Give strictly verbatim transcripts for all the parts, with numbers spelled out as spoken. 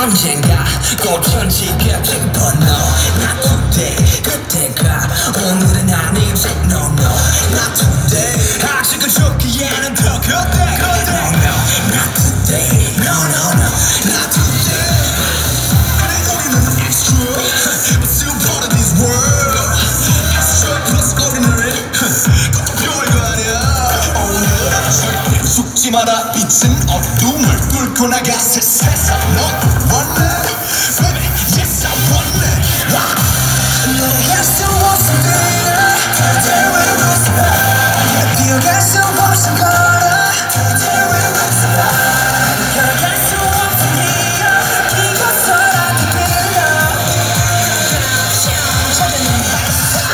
언젠가 꽃천지게 피고너 Not today 그때가 오늘은 아니지 No no Not today 아직은 죽기에는 더 그때 그때 No no Not today No no no Not today 그래 우리는 extra But still part of this world Extra plus ordinary 그것도 별거 아니야 오늘 죽지 마라 빛은 어둠을 뚫고 나갔을 세상 넌 원래 Baby yes I want it 너에게 수 없은 그녀 Today we're not survive 뛰어갈 수 없은 걸어 Today we're not survive 걸어갈 수 없은 이유 이곳서라도 빌려 찾아낸 발사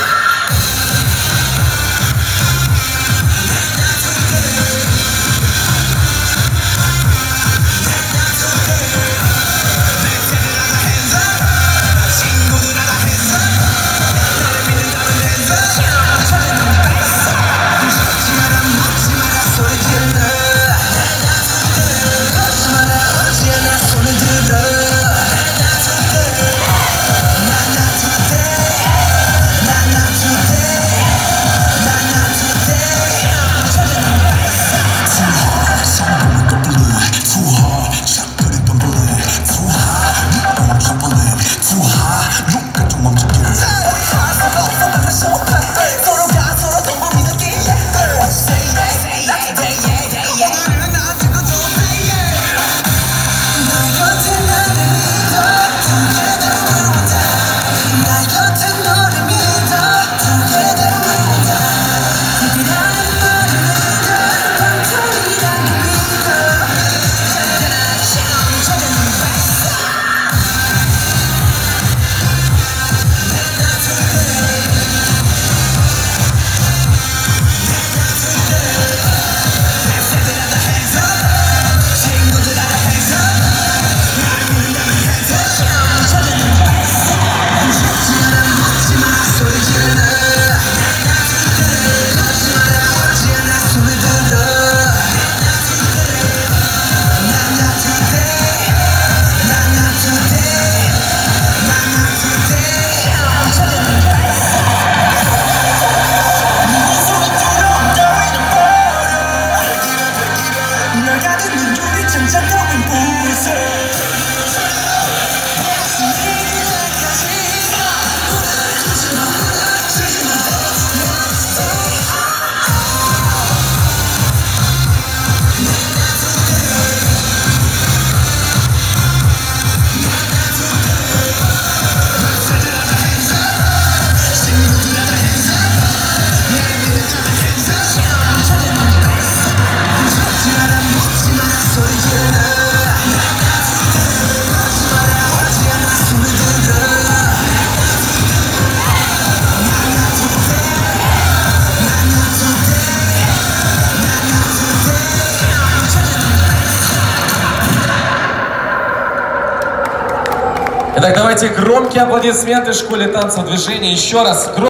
Итак, давайте громкие аплодисменты школе танцев движения еще раз.